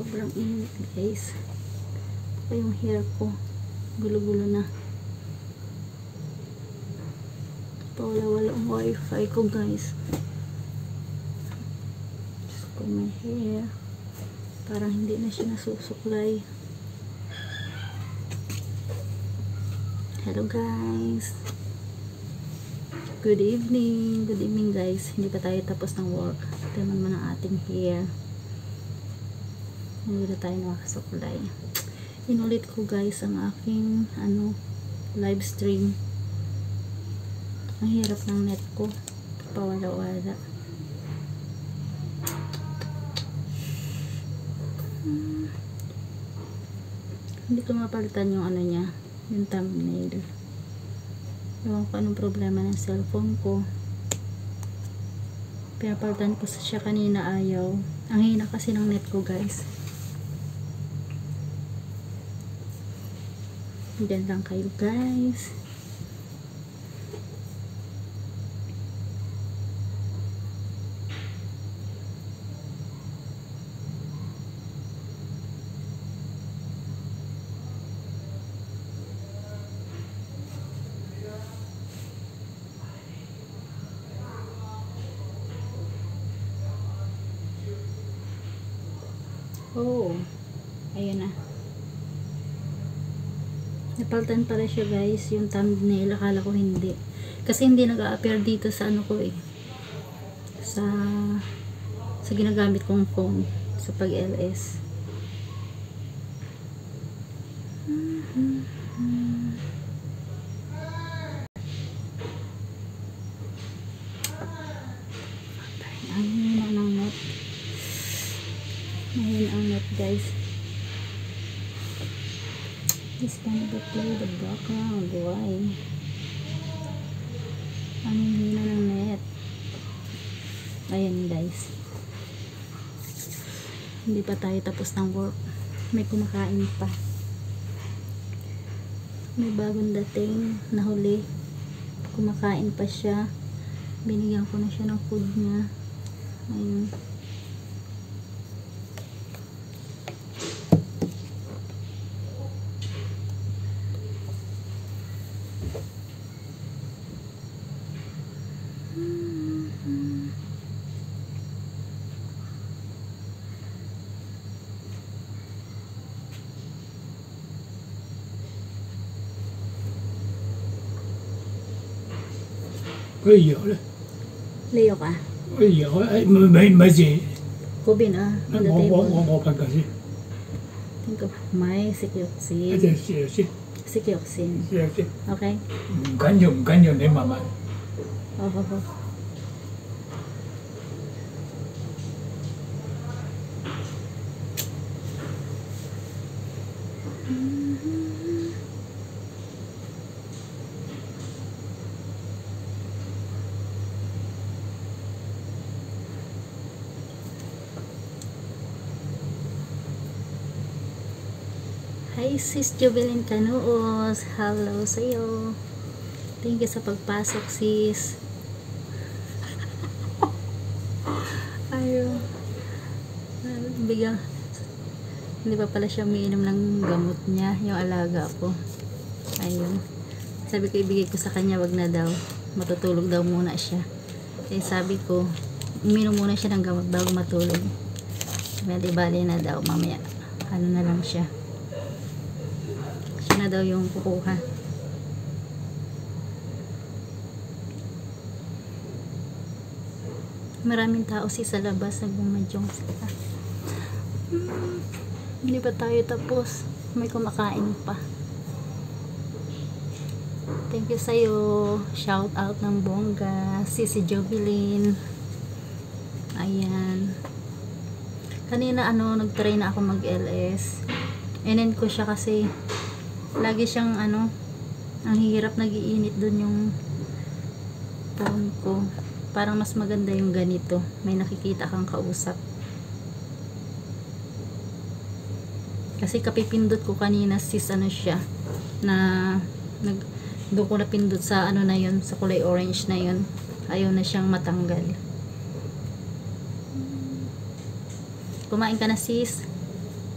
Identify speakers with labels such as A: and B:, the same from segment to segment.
A: Sobrang init guys. Pa yung hair ko. Gulo-gulo na. Wala ang wifi ko guys. Diyos ko, my hair. Parang hindi na siya nasusuklay. Hello guys. Good evening. Good evening guys. Hindi pa tayo tapos ng work. Tingnan mo ang ating hair. Hindi na tayo nakasuklay. Inulit ko guys ang aking live stream. Ang hirap ng net ko. Pawala-wala. Hindi ko mapalitan yung niya, yung thumbnail. Ewan ko anong problema ng cellphone ko. Pinapalitan ko siya kanina, ayaw. Ang hina kasi ng net ko guys. Diyan lang kayo guys. Oh, ayun na. Napalitan pala siya guys, yung thumbnail. Akala ko hindi. Kasi hindi nag-a-appear dito sa ko sa ginagamit kong phone sa pag-LS. Ayun ang net. Ayun ang net guys. This kind of play the background. Why? Ang hina ng net. Ayan guys. Hindi pa tayo tapos ng work. May kumakain pa. May bagong dating na huli. Kumakain pa siya. Binigyan ko na siya ng food niya. Ayun. Leo ka?
B: Mấy gì?
A: Cô bên on the table.
B: Một phần gì?
A: Think of my Sikyoxin. Sikyoxin. Okay?
B: Cắn dùng để mà
A: Oh. Hi sis Jovelyn Canuos. Hello sa'yo. Thank you sa pagpasok sis. Ayun. Bigyan. Hindi pa pala siya umiinom ng gamot niya. Yung alaga ko. Ayun. Sabi ko ibigay ko sa kanya. Wag na daw. Matutulog daw muna siya. Eh sabi ko uminom muna siya ng gamot bago matulog. Bali na daw. Mamaya na lang siya. Na daw yung kukuha. Maraming tao sa labas nagbumadyong sila. Hindi pa tayo tapos. May kumakain pa. Thank you sa'yo. Shout out ng bongga. Si Jovelyn. Ayan. Kanina nagtry na ako mag-LS. Enen ko siya kasi lagi siyang ang hirap, nagiinit dun yung phone ko. Parang mas maganda yung ganito, may nakikita kang kausap. Kasi kapipindot ko kanina sis siya na doon ko napindot sa na yun, sa kulay orange na yun. Ayaw na siyang matanggal. Kumain ka na sis?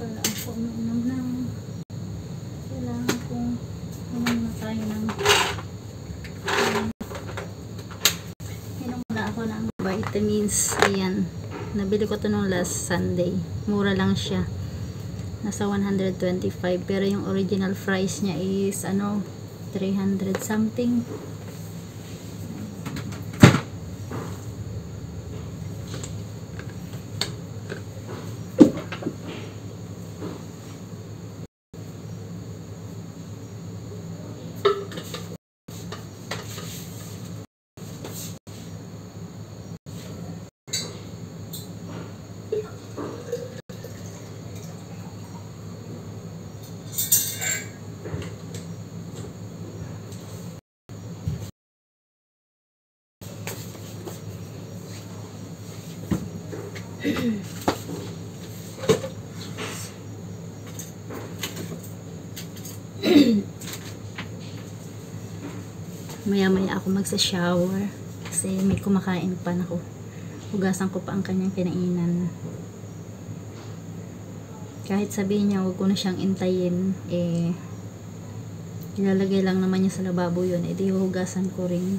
A: pala ako uminom ng kailangan kong uminom na tayo ng inom na ako ng vitamins. Ayan, nabili ko to nung last Sunday, mura lang siya, nasa 125, pero yung original price niya is 300 something. Maya-maya ako magsa-shower kasi may kumakain pa ako. Hugasan ko pa ang kanyang kinainan. Kahit sabihin niya huwag ko na siyang intayin, ilalagay lang naman niya sa lababo yun, di hugasan ko rin.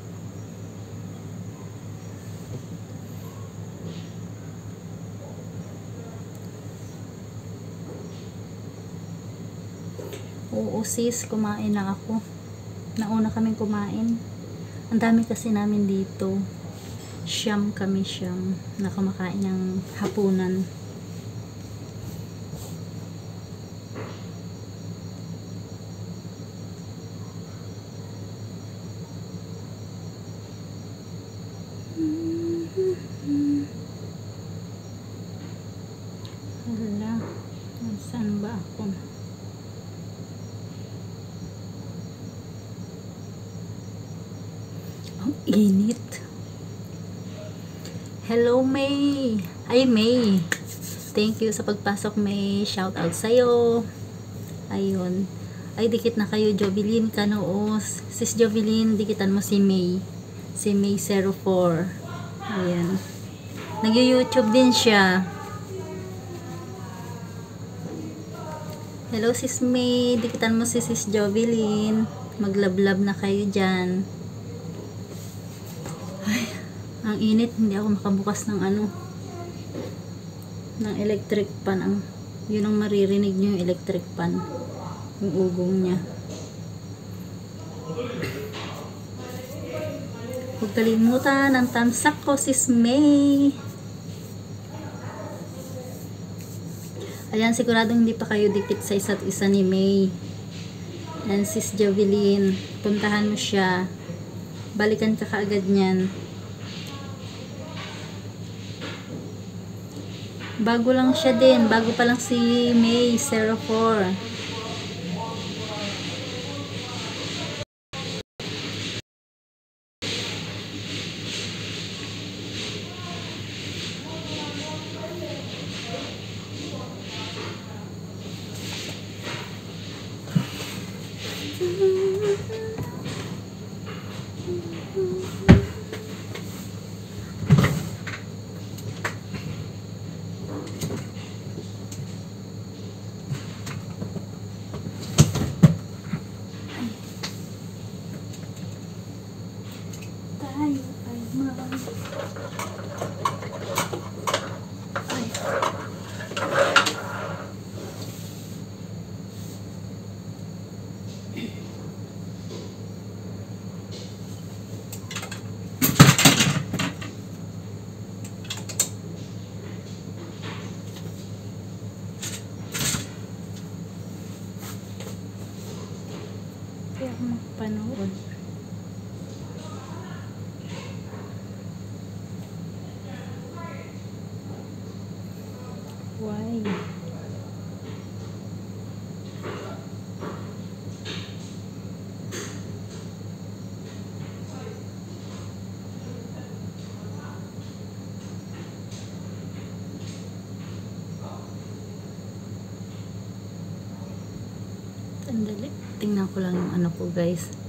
A: Oo sis, kumain na ako. Nauna kaming kumain. Ang dami kasi namin dito. Siyam na kumakain ng hapunan. Hala, saan ba ako? Ang init. Hello May. Ay May, thank you sa pagpasok May. Shout out sa'yo. Ayun. Ay dikit na kayo Jovelyn Canoos. Sis Jovelyn, dikitan mo si May. Si May 04. Ayan. Nag-YouTube din siya. Hello sis May, dikitan mo si sis Jovelyn. Maglablab na kayo dyan. Ay, ang init, hindi ako makabukas ng ng electric pan. Yun ang maririnig nyo, yung electric pan, yung ugong nya. Huwag kalimutan ang tamsak ko sis May. Ayan, siguradong hindi pa kayo dikit sa isa't isa ni May. Ayan, sis Jovelyn, puntahan mo siya, balikan ka kaagad niyan. Bago lang siya din, bago pa lang si May 04. Tayo ay kaya ako magpanood. Why? Sandali. Tingnan ko lang yung ko guys.